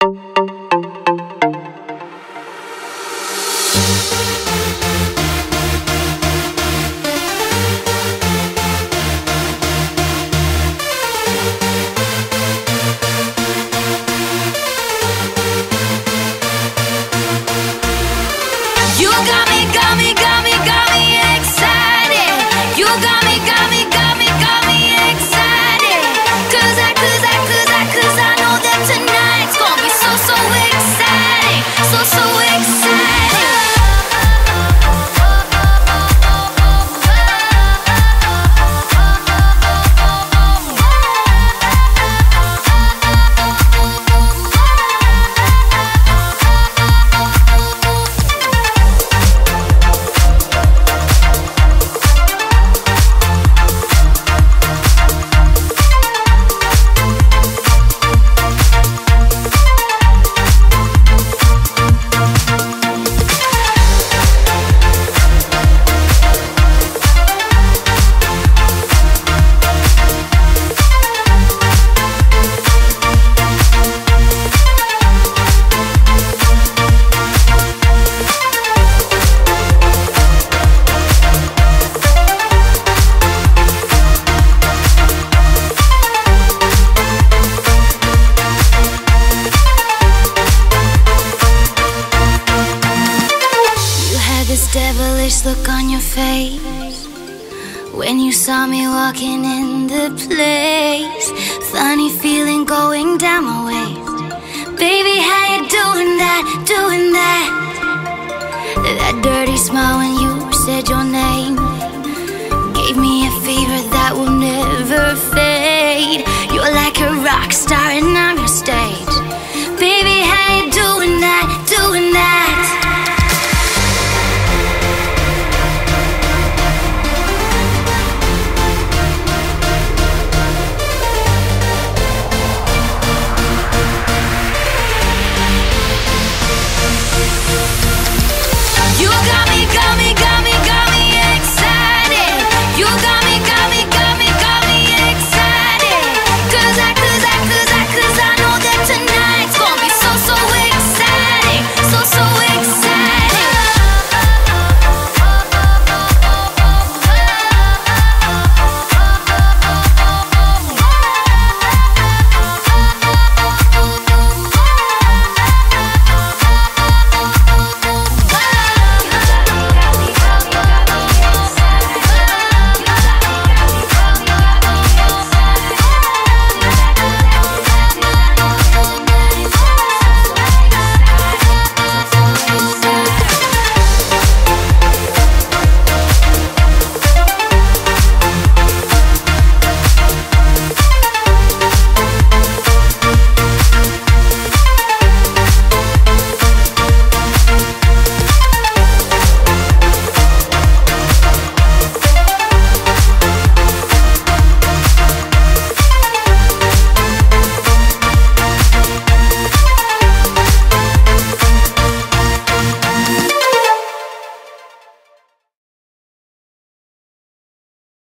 You got me, got me, got me, got me excited. You got me, got me, got me, got me excited. Cause I know that tonight's gonna be so, so exciting. So, so exciting. This devilish look on your face when you saw me walking in the place. Funny feeling going down my waist. Baby, how you doing that, doing that? That dirty smile when you said your name gave me a fever that will never fade. You're like a rock star and I'm your stage.